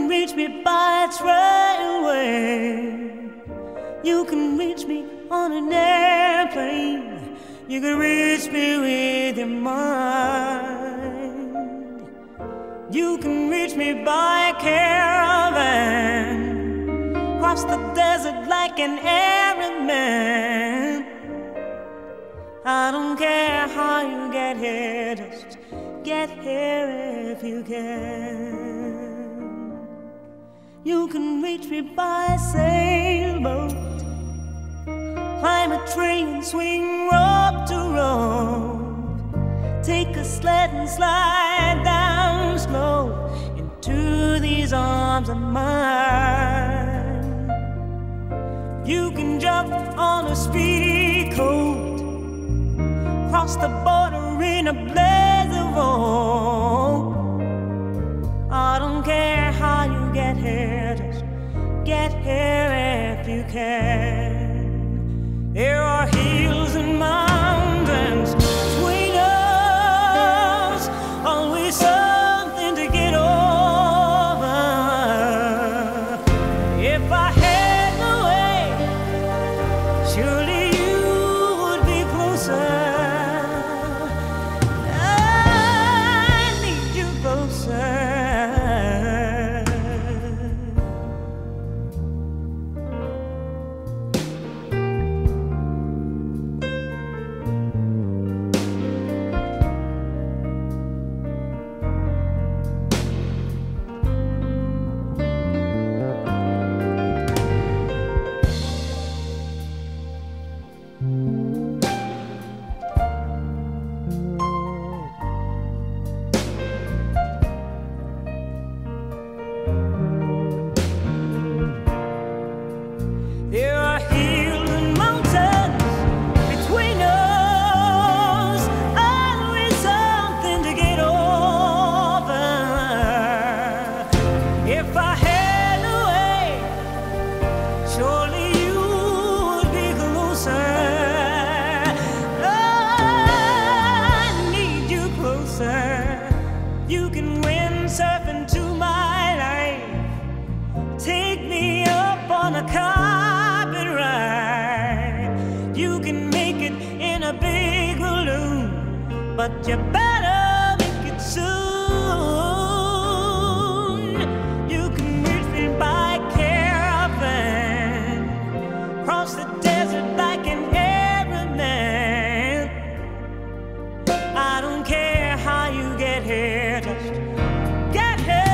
can reach me by trailway. You can reach me on an airplane. You can reach me with your mind. You can reach me by caravan, cross the desert like an Arab man. I don't care how you get here, just get here if you can. You can reach me by sailboat, climb a train, swing rope to rope, take a sled and slide down slow into these arms of mine. You can jump on a speedy coat, cross the border in a blaze of hope. I don't care how you get here, just get here if you can. There are hills and mountains between us, always something to get over. If I had no way, surely you would be closer. There are hills and mountains between us, always something to get over. If I had a way, surely you would be closer. I need you closer. You can windsurf into my life, take me up on a car. You can make it in a big balloon, but you better make it soon. You can reach me by caravan, cross the desert like an Arab man. I don't care how you get here, just get here.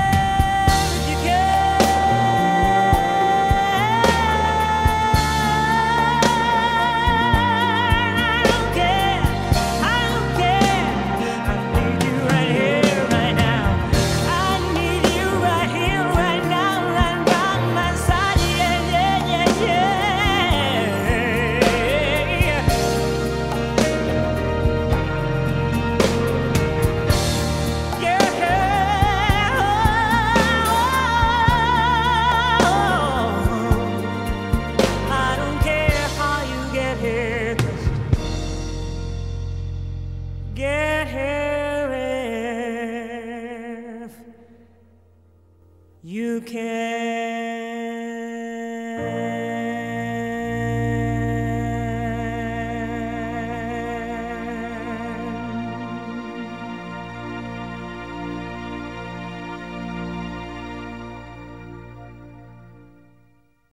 Get here if you can.